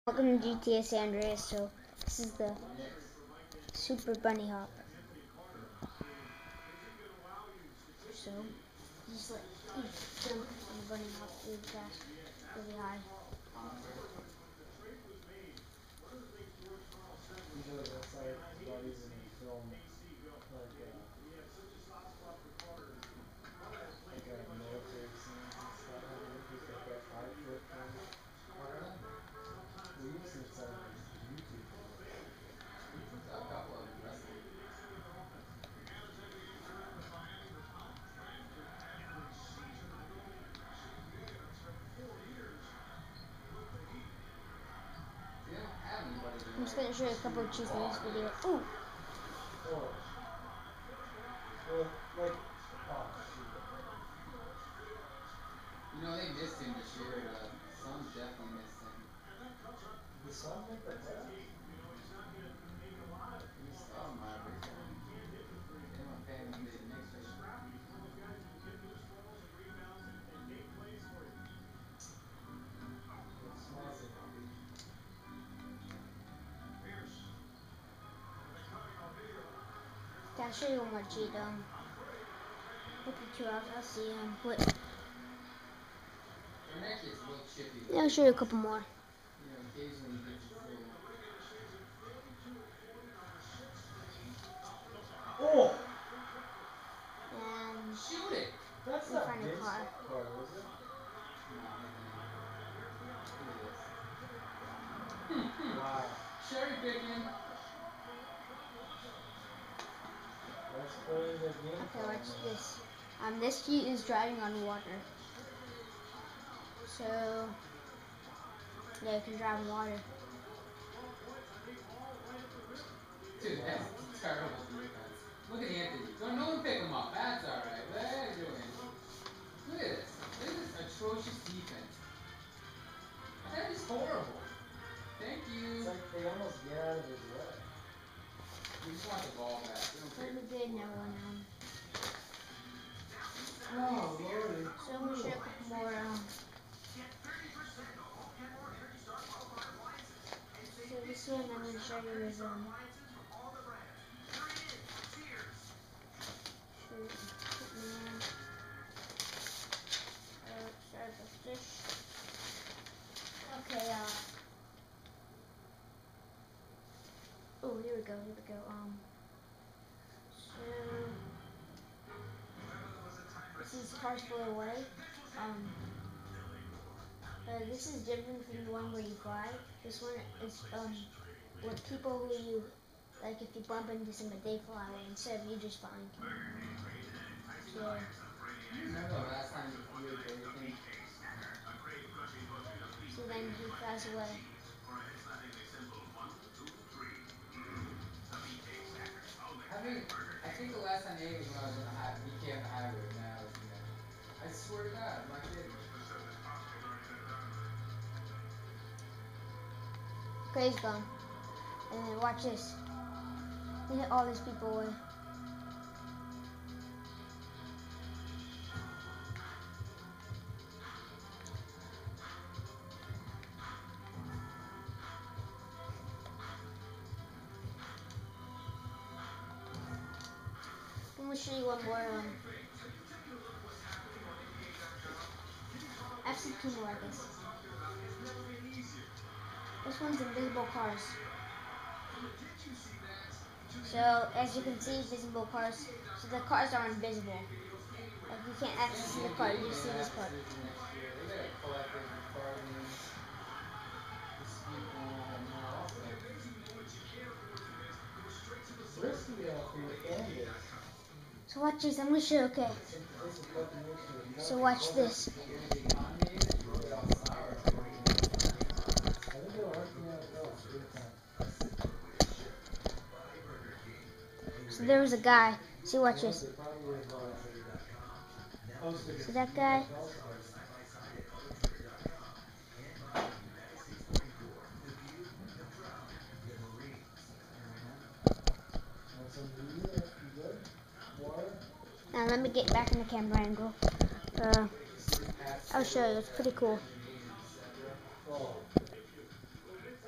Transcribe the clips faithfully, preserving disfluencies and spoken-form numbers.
Welcome to G T A San Andreas. So this is the super bunny hop. So just like you jump on the bunny hop really fast, really high. Usually that's like about using a film, like uh, like uh, military scenes and stuff. I mean, just like that five foot thing. We used to some YouTube. A couple of them wrestling. I'm just gonna show you a couple of cheats in this video. Ooh! Or, well, like, oh shoot. You know, they missed him this year. The Suns definitely missed him. The Suns make the playoffs? He's oh my god. They want to pay him to be the next year. It's massive. Okay, I'll show you one more cheat. Um, look at you out. I'll see um, what. Their neck is a little chippy. Yeah, I'll show you a couple more. You know, occasionally he gets a little. Oh! And Shoot it! That's we'll not find a this car. car, is it? Wow. Cherry picking. Let's play the game. Okay, watch this. Um, this cheat is driving on water. So yeah, you can drive on water. Dude, that's terrible defense. Look at Anthony. Don't no one pick him up. That's alright. What are you doing? Look at this. Look at this atrocious defense. That is horrible. Thank you. It's like they almost get out of his way. We just want the ball back. We don't Pretty care. good now. Um, Oh, Lordy. so I'm gonna show you a couple more. Um, so this one I'm gonna show you is um. Okay, uh, oh, here we go, here we go, um, so, this is Cars Fly Away, um, uh, this is different from the one where you fly. This one is, um, with people who you, like, if you bump into somebody, they fly away instead of you just flying. So, Remember the last time you flew everything? so then he flies away. I mean, I think the last time Abe was when I was on the highway. He came on the highway when I was in there. I swear to God, I'm not kidding. Okay, he's gone. And then watch this. He hit all these people away. I'm gonna show you one more. Um, I've seen two more, I guess. This one's invisible cars. So as you can see, invisible cars. So the cars are invisible. Like you can't actually see the car. You just see this part. They gotta collect every car names. Risky out here and this. So watch this. I'm gonna show you. Okay. This is fucking risky. So watch this. I think they're working out well. So there was a guy. See, watch this. See that guy? Now let me get back in the camera angle. Uh, I'll show you. It's pretty cool.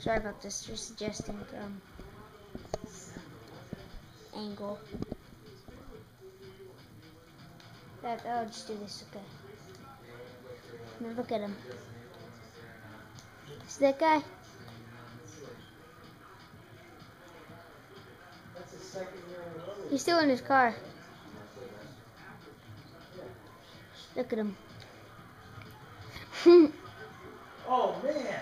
Sorry about this. Just suggesting um angle. That I'll just do this. Okay. Now look at him. See that guy? That's his second year in a row. He's still in his car. Look at him. Oh man!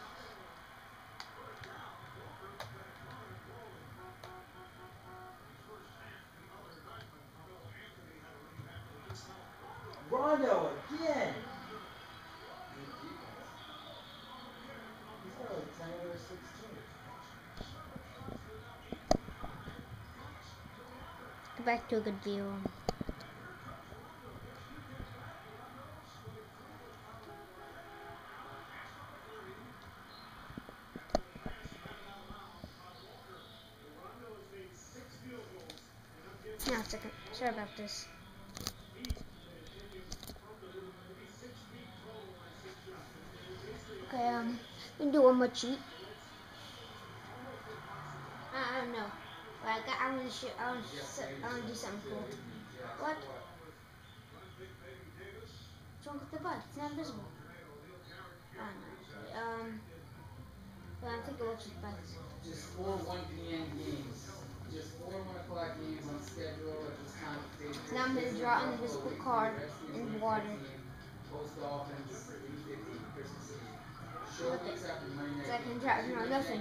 Rondo again! He's got like ten or sixteen. Go back to a good view. Now a second. Sorry about this. Okay, um, we can do one more cheat. I, I don't know. But I got. I want to shoot. I want to. I want to do something cool. What? What's wrong with the bud? It's not invisible. I don't know. Okay, um. Well, I think it looks like buds. Just four one P M games. Just four one o'clock games on schedule at this time. So now I'm gonna draw an invisible card in water. Post Dolphins, eight fifty, Christmas Eve. Short weeks after Monday night. So I can draw no, nothing.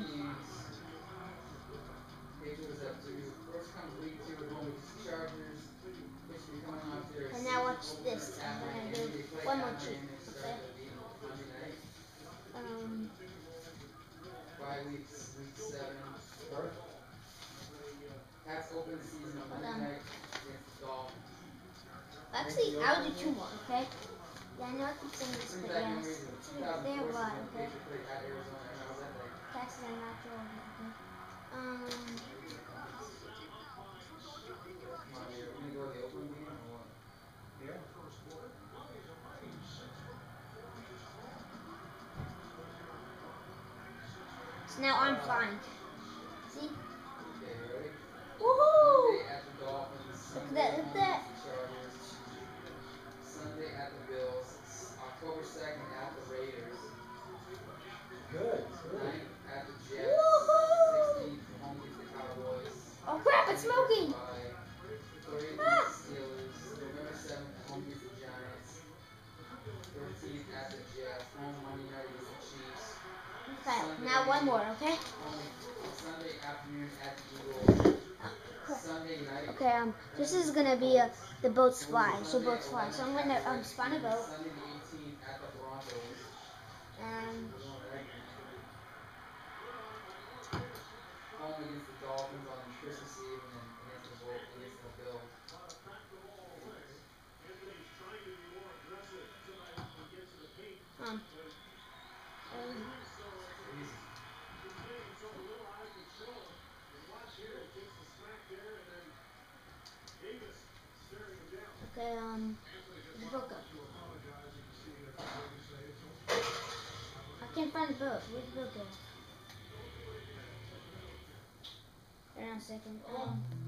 Patriots up to first comes week two at home with the Chargers. Which will be coming off their And now watch this. I'm gonna do one more cheat. Okay. Monday night. Um. Five weeks, week seven. That's open season on Monday Um, night against the Dolphins. Actually, I'll do two more. Okay. Yeah, I know I keep saying this, but yes, they're a lot. Okay. Texas and not Georgia. Okay. Um. So now I'm fine. See? Woohoo! Look at that, look at that. Sunday at the Bills. October second at the Raiders. Good. Good. ninth at the Jets. Woohoo! sixteenth home against the Cowboys. Oh crap, it's smoking! thirtieth Ah! Steelers. November seventh home against the Giants. thirteenth at the Jets. Home Monday night against the Chiefs. Okay, now one more, okay? Sunday afternoon at the Eagles. Sunday night. Okay, um, this is gonna be a, the boats fly, so boats fly. So I'm gonna um spawn a boat. Sunday the eighteenth at the Broncos. And Home against the Dolphins on Christmas Eve and then against the Bull, against the Bills. um, um okay, um, the boat go? I can't find the boat. Where'd the boat go? Hang on a second. Um.